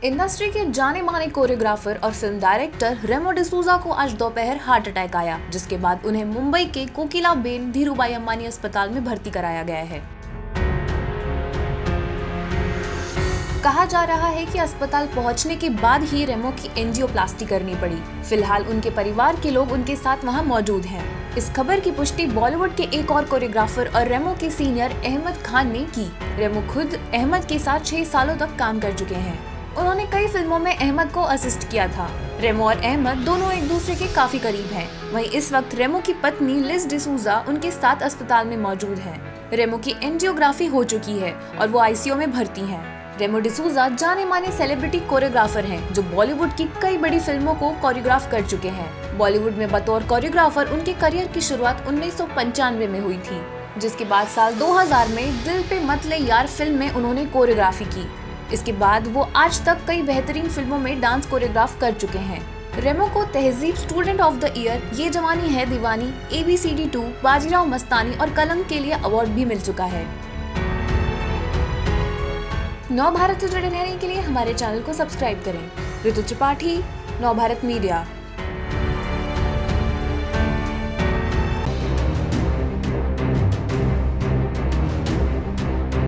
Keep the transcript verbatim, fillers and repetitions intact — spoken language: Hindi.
इंडस्ट्री के जाने माने कोरियोग्राफर और फिल्म डायरेक्टर रेमो डिसूजा को आज दोपहर हार्ट अटैक आया, जिसके बाद उन्हें मुंबई के कोकिलाबेन धीरूभाई अंबानी अस्पताल में भर्ती कराया गया है। कहा जा रहा है कि अस्पताल पहुंचने के बाद ही रेमो की एंजियोप्लास्टी करनी पड़ी। फिलहाल उनके परिवार के लोग उनके साथ वहां मौजूद हैं। इस खबर की पुष्टि बॉलीवुड के एक और कोरियोग्राफर और रेमो के सीनियर अहमद खान ने की। रेमो खुद अहमद के साथ छह सालों तक काम कर चुके हैं। उन्होंने कई फिल्मों में अहमद को असिस्ट किया था। रेमो और अहमद दोनों एक दूसरे के काफी करीब हैं। वहीं इस वक्त रेमो की पत्नी लिज डिसूजा उनके साथ अस्पताल में मौजूद हैं। रेमो की एंजियोग्राफी हो चुकी है और वो आईसीयू में भर्ती हैं। रेमो डिसूजा जाने माने सेलिब्रिटी कोरियोग्राफर हैं, जो बॉलीवुड की कई बड़ी फिल्मों को कोरियोग्राफ कर चुके हैं। बॉलीवुड में बतौर कोरियोग्राफर उनके करियर की शुरुआत उन्नीस सौ पंचानवे में हुई थी, जिसके बाद साल दो हज़ार में दिल पे मत ले यार फिल्म में उन्होंने कोरियोग्राफी की। इसके बाद वो आज तक कई बेहतरीन फिल्मों में डांस कोरियोग्राफ कर चुके हैं। रेमो को तहजीब student of the year, Yeh Jawaani Hai Deewani, A B C D two, Bajirao Mastani और कलंक के लिए अवार्ड भी मिल चुका है। नव भारत से जुड़े रहने के लिए हमारे चैनल को सब्सक्राइब करें। ऋतु त्रिपाठी, नव भारत मीडिया।